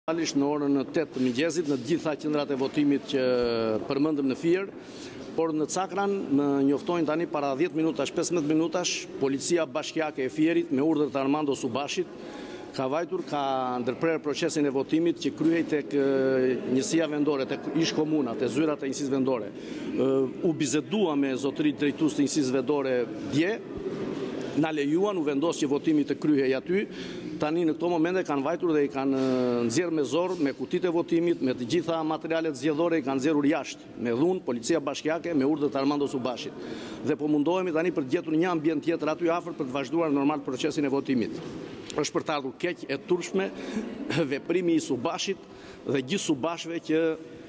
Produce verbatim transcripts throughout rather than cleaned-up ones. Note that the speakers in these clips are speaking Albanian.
Në orën tetë të mëngjesit në të gjitha qendrat e votimit që përmendëm në Fier, por në Cakran më njoftojnë tani para dhjetë minutash, pesëmbëdhjetë minutash, policia bashkiake e Fierit me urdhër të Armando Subashit ka vajtur, ka ndërprer procesin e votimit që kryhej tek njësia vendore, tek ish komuna, te zyrat e njësisë vendore. U bizedua me zotërit drejtues të njësisë vendore dje, na lejuan, u vendos që votimi të kryhej aty. Tani në këto momente kanë vajtur dhe i kanë nxjerrë me zor, me kutitë e votimit, me të gjitha materialet zgjedhore i kanë nxjerrur jashtë, me dhunë, policia bashkiake me urdhër të Armando Subashit. Dhe po mundohemi tani për të gjetur një ambient tjetër aty afër për të vazhduar normal procesin e votimit. Është për të ardhur keq e turpshme veprimi i Subashit dhe gjithë subashëve që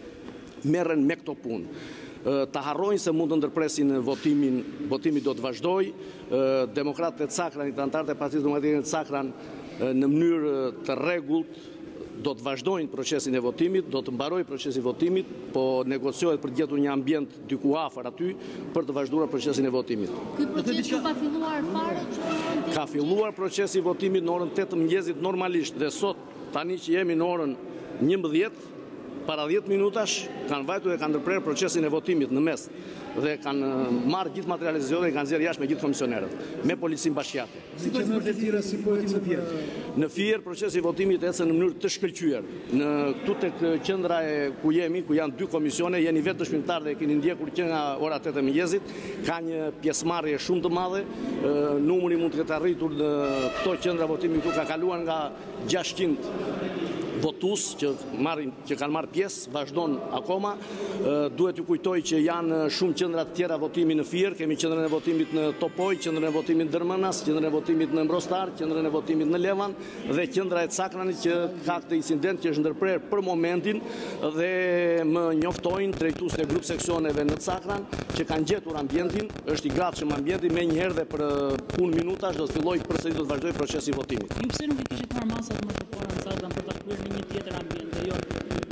merren me këto punë. Ta harrojnë se mund të ndërpresin votimin, votimi do të vazhdoj. Demokratët e Cakranit, anëtarët e Partisë Demokratike të Cakran, në mënyrë të rregullt do të vazhdojnë procesin e votimit, do të mbarojë procesi i votimit, po negociohet për të gjetur një ambient diku afër aty për të vazhduar procesin e votimit. Ky proces ka filluar fare që ka filluar procesi i votimit në orën tetë të mëngjesit normalisht dhe sot tani që jemi në orën njëmbëdhjetë para dhjetë minutash kanë vajtur dhe kanë ndërprer procesin e votimit në mes dhe kanë marrë gjithë materialet zgjedhore dhe kanë nxjerrë jashtë me gjithë komisionerët me policinë bashkiake. Si që në tjera si po ecë në Fier? Në Fier procesi i votimit ecën në mënyrë të shkëlqyer. Në këtu tek qendra e ku jemi, ku janë dy komisione, jeni vetë dëshmitar dhe keni ndjekur që nga ora tetë e mëngjesit, ka një pjesëmarrje shumë të madhe. Numri mund të ketë arritur në këto qendra votimi këtu ka kaluar nga gjashtëqind votues që marrin, që kanë marrë pjesë, vazhdon akoma. Duhet ju kujtoj që janë shumë qendra të tjera votimi në Fier, kemi qendrën e votimit në Topoj, qendrën e votimit në Dërmënas, qendrën e votimit në Mbrostar, qendrën e votimit në Levan dhe qendra e Cakranit që ka këtë incident që është ndërprer për momentin dhe më njoftojnë drejtues e grup seksioneve në Cakran që kanë gjetur ambientin, është i gatshëm ambienti, menjëherë dhe për punë minutash do të fillojë përsëri do të vazhdojë procesi i votimit. Ju pse nuk i kishit marrë masat më përpara në Cakran për ta kryer në një tjetër ambient dhe jo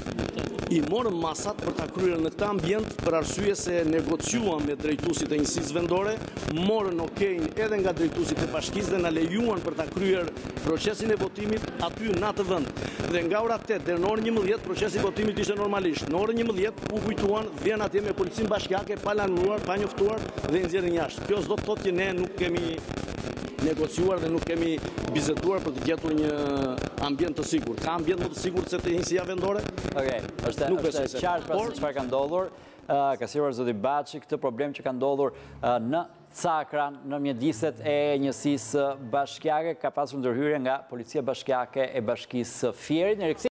I morëm masat për ta kryer në këtë ambient për arsye se negociuam me drejtuesit e njësisë vendore, morën okejin edhe nga drejtuesit e bashkisë dhe na lejuan për ta kryer procesin e votimit aty në atë vend. Dhe nga ora tetë deri në orën njëmbëdhjetë procesi i votimit ishte normalisht. Në orën njëmbëdhjetë u kujtuan, vjen atje me policinë bashkiake pa lanuar, pa njoftuar dhe nxjerrin jashtë. Kjo s'do të thotë që ne nuk kemi negociuar dhe nuk kemi bizeduar për të gjetur një ambient të sigurt. Ka ambient më të sigurt se te njësia vendore? Okej, është është qartë pra se çfarë ka ndodhur. Ka siguruar zoti Baçi këtë problem që ka ndodhur në Cakran në mjediset e njësisë bashkiake, ka pasur ndërhyrje nga policia bashkiake e bashkisë Fierit.